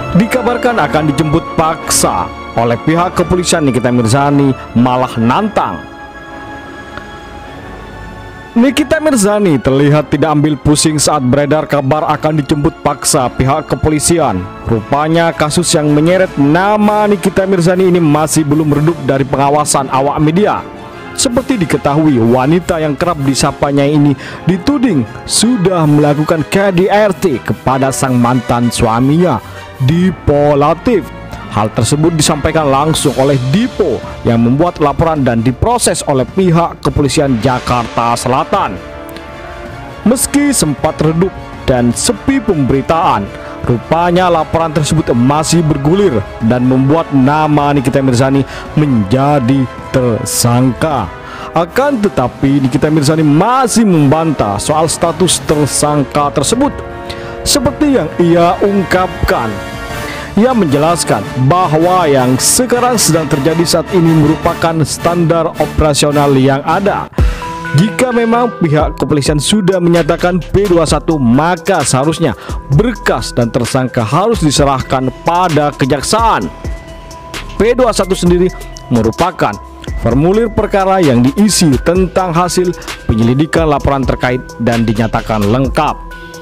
Dikabarkan akan dijemput paksa oleh pihak kepolisian. Nikita Mirzani malah nantang. Nikita Mirzani terlihat tidak ambil pusing saat beredar kabar akan dijemput paksa pihak kepolisian. Rupanya kasus yang menyeret nama Nikita Mirzani ini masih belum redup dari pengawasan awak media. Seperti diketahui, wanita yang kerap disapanya ini dituding sudah melakukan KDRT kepada sang mantan suaminya, Dipo Latif. Hal tersebut disampaikan langsung oleh Dipo yang membuat laporan dan diproses oleh pihak kepolisian Jakarta Selatan. Meski sempat redup dan sepi pemberitaan, rupanya laporan tersebut masih bergulir dan membuat nama Nikita Mirzani menjadi tersangka. Akan tetapi Nikita Mirzani masih membantah soal status tersangka tersebut. Seperti yang ia ungkapkan, ia menjelaskan bahwa yang sekarang sedang terjadi saat ini merupakan standar operasional yang ada. Jika memang pihak kepolisian sudah menyatakan P21, maka seharusnya berkas dan tersangka harus diserahkan pada kejaksaan. P21 sendiri merupakan formulir perkara yang diisi tentang hasil penyelidikan laporan terkait dan dinyatakan lengkap.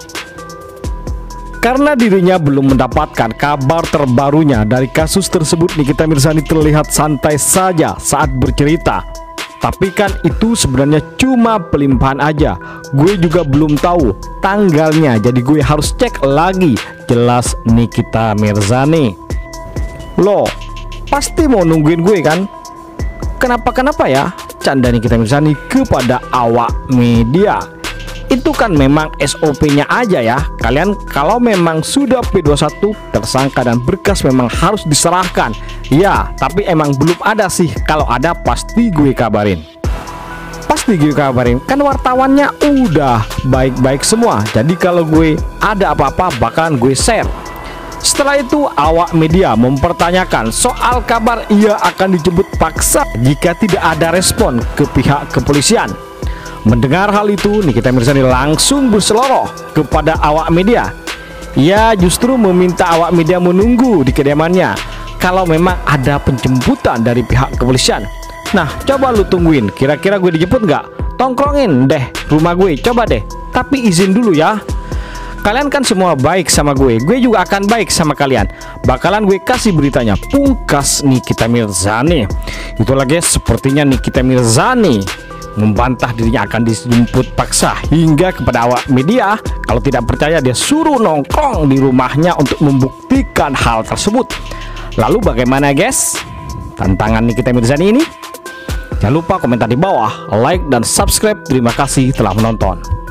Karena dirinya belum mendapatkan kabar terbarunya dari kasus tersebut, Nikita Mirzani terlihat santai saja saat bercerita. Tapi kan itu sebenarnya cuma pelimpahan aja. Gue juga belum tahu tanggalnya, jadi gue harus cek lagi, jelas Nikita Mirzani. Loh, pasti mau nungguin gue kan? Kenapa ya? Canda Nikita Mirzani kepada awak media. Itu kan memang SOP-nya aja ya. Kalian kalau memang sudah P21 tersangka dan berkas memang harus diserahkan. Ya, tapi emang belum ada sih. Kalau ada pasti gue kabarin. Pasti gue kabarin. Kan wartawannya udah baik-baik semua. Jadi kalau gue ada apa-apa bakalan gue share. Setelah itu awak media mempertanyakan soal kabar ia akan dijemput paksa jika tidak ada respon ke pihak kepolisian. Mendengar hal itu, Nikita Mirzani langsung berseloroh kepada awak media. Ia justru meminta awak media menunggu di kediamannya kalau memang ada penjemputan dari pihak kepolisian. Nah, coba lu tungguin, kira-kira gue dijemput nggak? Tongkrongin deh rumah gue, coba deh. Tapi izin dulu ya. Kalian kan semua baik sama gue juga akan baik sama kalian. Bakalan gue kasih beritanya, pungkas Nikita Mirzani. Itulah guys, sepertinya Nikita Mirzani membantah dirinya akan dijemput paksa hingga kepada awak media. Kalau tidak percaya, dia suruh nongkrong di rumahnya untuk membuktikan hal tersebut. Lalu bagaimana guys tantangan Nikita Mirzani ini? Jangan lupa komentar di bawah, like dan subscribe. Terima kasih telah menonton.